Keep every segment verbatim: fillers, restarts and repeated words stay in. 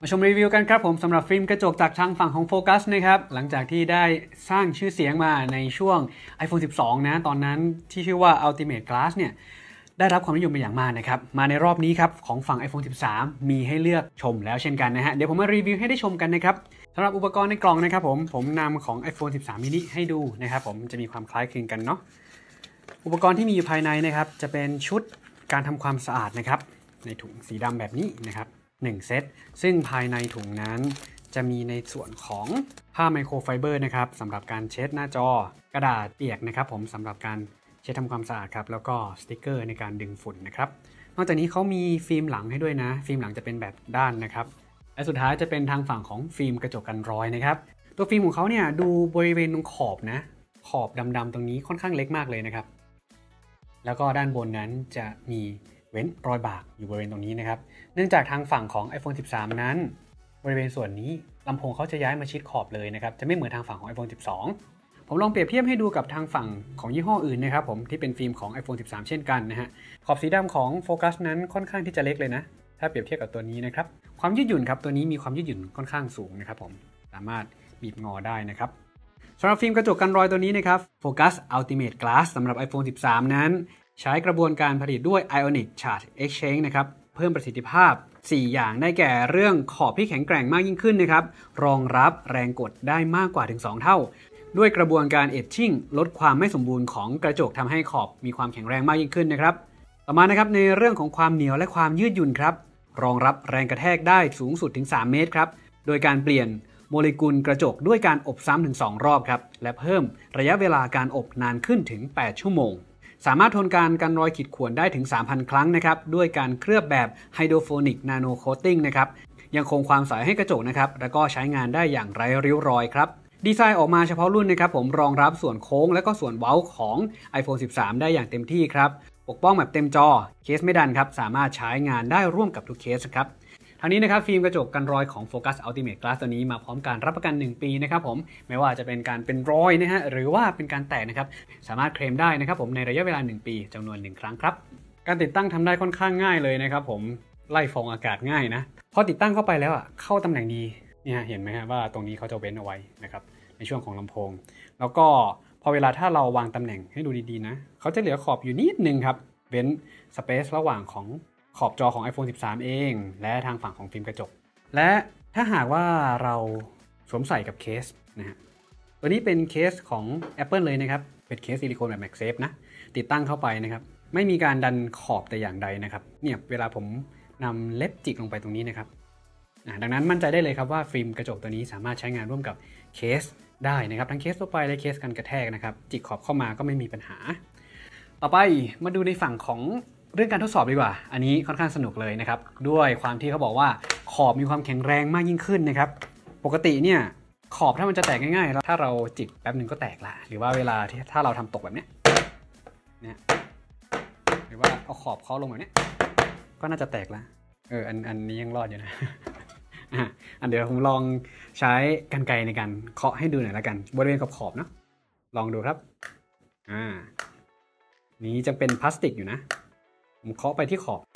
มาชมรีวิวกันครับผมสำหรับฟิล์มกระจกจากทางฝั่งของโฟกัสนะครับหลังจากที่ได้สร้างชื่อเสียงมาในช่วง iPhone สิบสอง นะตอนนั้นที่ชื่อว่า Ultimate Glass เนี่ยได้รับความนิยมเป็นอย่างมากนะครับมาในรอบนี้ครับของฝั่ง iPhone สิบสาม มีให้เลือกชมแล้วเช่นกันนะฮะเดี๋ยวผมมารีวิวให้ได้ชมกันนะครับสำหรับอุปกรณ์ในกล่องนะครับผมผมนำของ iPhone สิบสาม mini ให้ดูนะครับผมจะมีความคล้ายคลึงกันเนาะอุปกรณ์ที่มีอยู่ภายในนะครับจะเป็นชุดการทำความสะอาดนะครับในถุงสีดำแบบนี้นะครับหนึ่งเซตซึ่งภายในถุงนั้นจะมีในส่วนของผ้าไมโครไฟเบอร์นะครับสำหรับการเช็ดหน้าจอกระดาษเปียกนะครับผมสำหรับการเช็ดทำความสะอาดครับแล้วก็สติกเกอร์ในการดึงฝุ่นนะครับนอกจากนี้เขามีฟิล์มหลังให้ด้วยนะฟิล์มหลังจะเป็นแบบด้านนะครับและสุดท้ายจะเป็นทางฝั่งของฟิล์มกระจกกันรอยนะครับตัวฟิล์มของเขาเนี่ยดูบริเวณตรงขอบนะขอบดำๆตรงนี้ค่อนข้างเล็กมากเลยนะครับแล้วก็ด้านบนนั้นจะมีเว้นรอยบากอยู่บริเวณตรงนี้นะครับเนื่องจากทางฝั่งของ iPhone สิบสาม นั้นบริเวณส่วนนี้ลำโพงเขาจะย้ายมาชิดขอบเลยนะครับจะไม่เหมือนทางฝั่งของ iPhone สิบสอง ผมลองเปรียบเทียบให้ดูกับทางฝั่งของยี่ห้ออื่นนะครับผมที่เป็นฟิล์มของ iPhone สิบสาม เช่นกันนะฮะขอบสีดำของโฟกัสนั้นค่อนข้างที่จะเล็กเลยนะถ้าเปรียบเทียบกับตัวนี้นะครับความยืดหยุ่นครับตัวนี้มีความยืดหยุ่นค่อนข้างสูงนะครับผมสามารถบีบงอได้นะครับสำหรับฟิล์มกระจกกันรอยตัวนี้นะครับ Focus Ultimate Glass สำหรับ iPhone สิบสาม นั้นใช้กระบวนการผลิตด้วย Ionic Charge Exchange นะครับเพิ่มประสิทธิภาพสี่อย่างได้แก่เรื่องขอบที่แข็งแกร่งมากยิ่งขึ้นนะครับรองรับแรงกดได้มากกว่าถึงสองเท่าด้วยกระบวนการเอทชิ่งลดความไม่สมบูรณ์ของกระจกทำให้ขอบมีความแข็งแรงมากยิ่งขึ้นนะครับต่อมานะครับในเรื่องของความเหนียวและความยืดหยุ่นครับรองรับแรงกระแทกได้สูงสุดถึงสามเมตรครับโดยการเปลี่ยนโมเลกุลกระจกด้วยการอบซ้ำถึงสองรอบครับและเพิ่มระยะเวลาการอบนานขึ้นถึงแปดชั่วโมงสามารถทนการกันรอยขีดข่วนได้ถึง สามพัน ครั้งนะครับด้วยการเคลือบแบบไฮโดรโฟนิกนาโนโคตติ้งนะครับยังคงความใสให้กระจกนะครับแล้วก็ใช้งานได้อย่างไร้ริ้วรอยครับดีไซน์ออกมาเฉพาะรุ่นนะครับผมรองรับส่วนโค้งและก็ส่วนเว้าของ iPhone สิบสาม ได้อย่างเต็มที่ครับปกป้องแบบเต็มจอเคสไม่ดันครับสามารถใช้งานได้ร่วมกับทุกเคสครับทางนี้นะครับฟิล์มกระจกกันรอยของ Focus Ultimate Glass ตัวนี้มาพร้อมการรับประกันหนึ่งปีนะครับผมไม่ว่าจะเป็นการเป็นรอยนะฮะหรือว่าเป็นการแตกนะครับสามารถเคลมได้นะครับผมในระยะเวลาหนึ่งปีจำนวนหนึ่งครั้งครับการติดตั้งทำได้ค่อนข้างง่ายเลยนะครับผมไล่ฟองอากาศง่ายนะพอติดตั้งเข้าไปแล้วอ่ะเข้าตำแหน่งดีเนี่ยเห็นไหมฮะว่าตรงนี้เขาจะเว้นเอาไว้นะครับในช่วงของลำโพงแล้วก็พอเวลาถ้าเราวางตำแหน่งให้ดูดีๆนะเขาจะเหลือขอบอยู่นิดนึงครับเว้นสเปซระหว่างของขอบจอของ iPhone สิบสาม เองและทางฝั่งของฟิล์มกระจกและถ้าหากว่าเราสวมใส่กับเคสนะฮะตัวนี้เป็นเคสของ Apple เลยนะครับเป็นเคสซิลิโคนแบบ MagSafe นะติดตั้งเข้าไปนะครับไม่มีการดันขอบแต่อย่างใดนะครับเนี่ยเวลาผมนำเล็บจิกลงไปตรงนี้นะครับดังนั้นมั่นใจได้เลยครับว่าฟิล์มกระจกตัวนี้สามารถใช้งานร่วมกับเคสได้นะครับทั้งเคสทั่วไปและเคสกันกระแทกนะครับจิกขอบเข้ามาก็ไม่มีปัญหาต่อไปมาดูในฝั่งของเรื่องการทดสอบดีกว่าอันนี้ค่อนข้างสนุกเลยนะครับด้วยความที่เขาบอกว่าขอบมีความแข็งแรงมากยิ่งขึ้นนะครับปกติเนี่ยขอบถ้ามันจะแตกง่ายๆแล้วถ้าเราจิกแป๊บนึงก็แตกละหรือว่าเวลาที่ถ้าเราทำตกแบบนี้เนี่ยหรือว่าเอาขอบเคาะลงแบบนี้ก็น่าจะแตกละเอออันอันนี้ยังรอดอยู่นะอ่ะอันเดี๋ยวผมลองใช้กรรไกรในการเคาะให้ดูหน่อยละกันบริเวณขอบๆเนาะลองดูครับอ่านี้จะเป็นพลาสติกอยู่นะผมเคาะไปที่ขอบ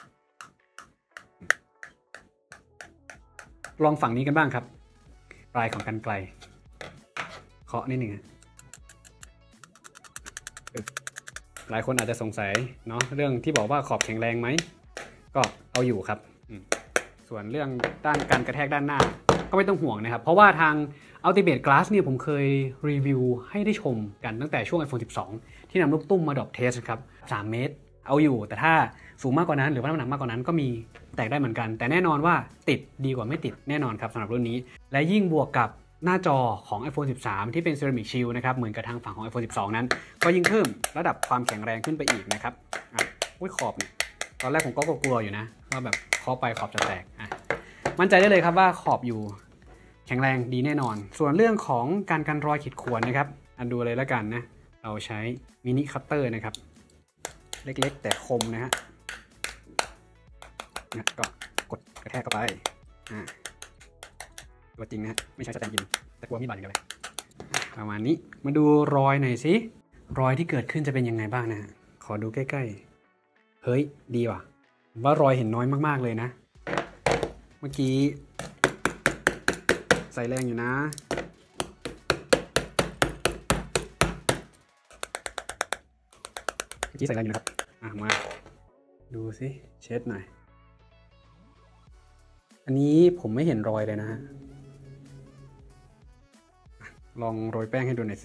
ลองฝั่งนี้กันบ้างครับปลายของกรรไกรเคาะนิดหนึ่งหลายคนอาจจะสงสัยเนาะเรื่องที่บอกว่าขอบแข็งแรงไหมก็เอาอยู่ครับส่วนเรื่องด้านการกระแทกด้านหน้าก็ไม่ต้องห่วงนะครับเพราะว่าทาง Ultimate Glass เนี่ยผมเคยรีวิวให้ได้ชมกันตั้งแต่ช่วง iPhone สิบสอง ที่นำลูกตุ้มมาดรอปเทสครับสามเมตรเอาอยู่แต่ถ้าสูงมากกว่านั้นหรือว่าน้ำหนักมากกว่านั้นก็มีแตกได้เหมือนกันแต่แน่นอนว่าติดดีกว่าไม่ติดแน่นอนครับสำหรับรุ่นนี้และยิ่งบวกกับหน้าจอของ iPhone สิบสาม ที่เป็น Ceramic Shield นะครับเหมือนกับทางฝั่งของ iPhone สิบสอง นั้นก็ยิ่งเพิ่มระดับความแข็งแรงขึ้นไปอีกนะครับอ่ะอุ้ยขอบเนี่ยตอนแรกผมก็กลัวอยู่นะว่าแบบเคาะไปขอบจะแตกอ่ะมั่นใจได้เลยครับว่าขอบอยู่แข็งแรงดีแน่นอนส่วนเรื่องของการกันรอยขีดข่วนนะครับอันดูเลยแล้วกันนะเราใช้มินิคัตเตอร์นะครับเล็กๆแต่คมนะฮะเนี่ยก็กดกระแทกเข้าไปอ่าตัวจริงนะฮะไม่ใช่สแตนด์อินแต่กลัวมีดบาดอย่างเดียวเลยประมาณนี้มาดูรอยหน่อยสิรอยที่เกิดขึ้นจะเป็นยังไงบ้างนะขอดูใกล้ๆเฮ้ยดีว่ะว่ารอยเห็นน้อยมากๆเลยนะเมื่อกี้ใส่แรงอยู่นะเมื่อกี้ใส่แรงอยู่นะครับอ่ะมาดูสิเช็ดหน่อยอันนี้ผมไม่เห็นรอยเลยนะฮะลองโรยแป้งให้ดูหน่อยสิ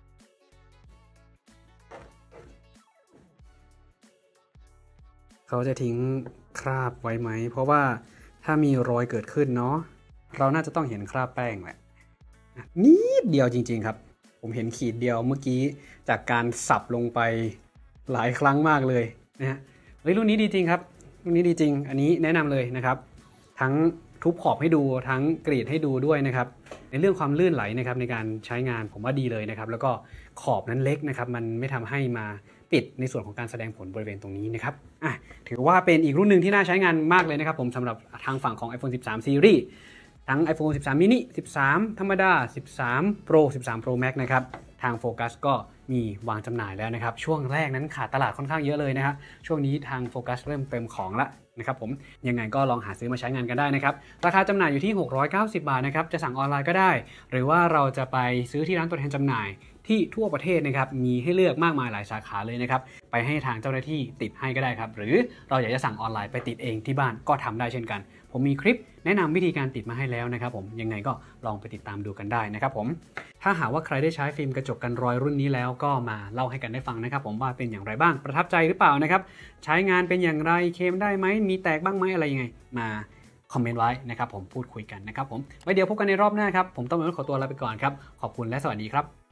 เขาจะทิ้งคราบไว้ไหมเพราะว่าถ้ามีรอยเกิดขึ้นเนาะเราน่าจะต้องเห็นคราบแป้งแหละนิดเดียวจริงๆครับผมเห็นขีดเดียวเมื่อกี้จากการสับลงไปหลายครั้งมากเลยนะฮะเฮ้ยรุ่นนี้ดีจริงครับรุ่นนี้ดีจริงอันนี้แนะนำเลยนะครับทั้งทุบขอบให้ดูทั้งกรีดให้ดูด้วยนะครับในเรื่องความลื่นไหลนะครับในการใช้งานผมว่าดีเลยนะครับแล้วก็ขอบนั้นเล็กนะครับมันไม่ทำให้มาปิดในส่วนของการแสดงผลบริเวณตรงนี้นะครับอ่ะถือว่าเป็นอีกรุ่นหนึ่งที่น่าใช้งานมากเลยนะครับผมสำหรับทางฝั่งของ iPhone สิบสาม Series ทั้ง iPhone สิบสาม mini สิบสาม ธรรมดา สิบสาม Pro สิบสาม Pro Max นะครับทางโฟกัสก็มีวางจำหน่ายแล้วนะครับช่วงแรกนั้นขาดตลาดค่อนข้างเยอะเลยนะครับช่วงนี้ทางโฟกัสเริ่มเติมของละนะครับผมยังไงก็ลองหาซื้อมาใช้งานกันได้นะครับราคาจำหน่ายอยู่ที่หกร้อยเก้าสิบบาทนะครับจะสั่งออนไลน์ก็ได้หรือว่าเราจะไปซื้อที่ร้านตัวแทนจำหน่ายที่ทั่วประเทศนะครับมีให้เลือกมากมายหลายสาขาเลยนะครับไปให้ทางเจ้าหน้าที่ติดให้ก็ได้ครับหรือเราอยากจะสั่งออนไลน์ไปติดเองที่บ้านก็ทำได้เช่นกันผมมีคลิปแนะนำวิธีการติดมาให้แล้วนะครับผมยังไงก็ลองไปติดตามดูกันได้นะครับผมถ้าหากว่าใครได้ใช้ฟิล์มกระจกกันรอยรุ่นนี้แล้วก็มาเล่าให้กันได้ฟังนะครับผมว่าเป็นอย่างไรบ้างประทับใจหรือเปล่านะครับใช้งานเป็นอย่างไรเคลมได้ไหมมีแตกบ้างไหมอะไรยังไงมาคอมเมนต์ไว้นะครับผมพูดคุยกันนะครับผมไว้เดี๋ยวพบกันในรอบหน้าครับผมต้องขอตัวลาไปก่อนครับขอบคุณและสวัสดีครับ